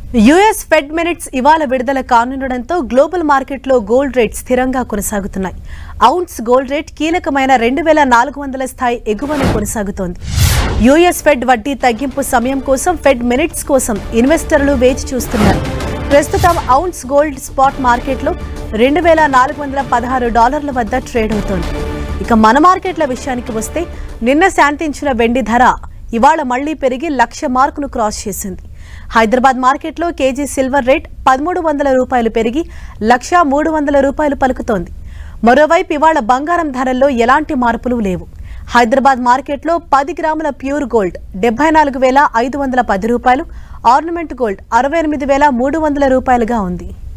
US fed minutes ఇవాళ విడుదల కానుండడంతో గ్లోబల్ మార్కెట్లో గోల్డ్ రేట్ స్థిరంగా కొనసాగుతున్నాయి. ఔన్స్ గోల్డ్ రేట్ కీలకమైన 2400 స్థాయి ఎగువన కొనసాగుతోంది. యుఎస్ ఫెడ్ వడ్డీ తగ్గింపు సమయం కోసం ఫెడ్ మినిట్స్ కోసం ఇన్వెస్టర్లు వేచి చూస్తున్నారు. ప్రస్తుతం ఔన్స్ గోల్డ్ స్పాట్ మార్కెట్లో $2416 వద్ద ట్రేడ్ అవుతోంది. ఇక మన మార్కెట్ల విషయానికి వస్తే నిన్న శాంతించిన వెండి ధర ఇవాళ మళ్లీ పెరిగి 1,00,000 మార్కును క్రాస్ చేసింది. హైదరాబాద్ మార్కెట్లో కేజీ సిల్వర్ రేట్ $1,300 పెరిగి $1,300 పలుకుతోంది. మరోవైపు ఇవాళ బంగారం ధరల్లో ఎలాంటి మార్పులు లేవు. హైదరాబాద్ మార్కెట్లో 10 గ్రాముల ప్యూర్ గోల్డ్ $74,510, ఆర్నమెంట్ గోల్డ్ $68,300గా ఉంది.